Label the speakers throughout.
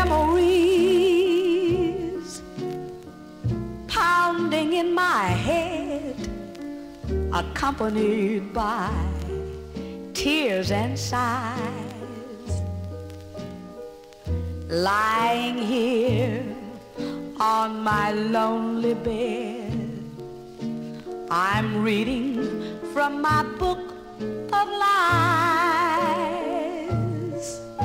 Speaker 1: memories pounding in my head, accompanied by tears and sighs. Lying here on my lonely bed, I'm reading from my book of lies.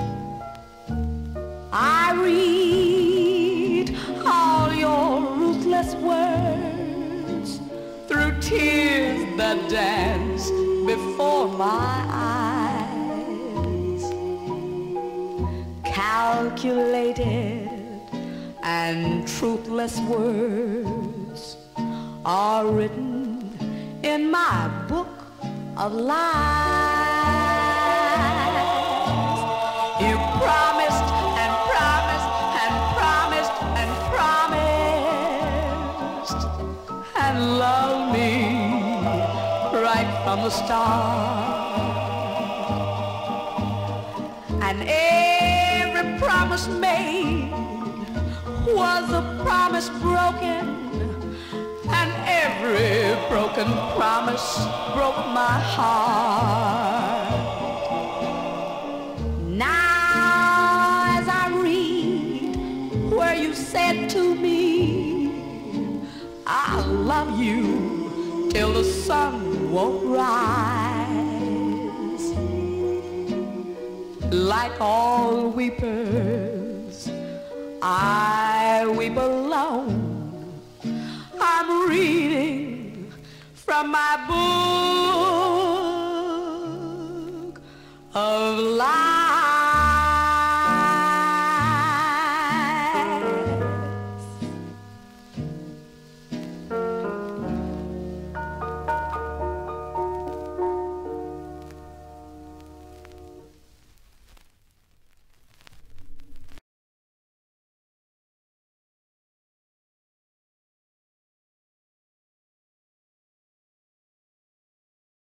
Speaker 1: I read all your ruthless words through tears that dance before my eyes. Calculated and truthless words are written in my book of lies. You promised and promised and promised and promised and loved me right from the start. And every promise made was a promise broken, and every broken promise broke my heart. Now as I read where you said to me, I'll love you till the sun won't rise. Like all weepers, I weep alone. I'm reading from my book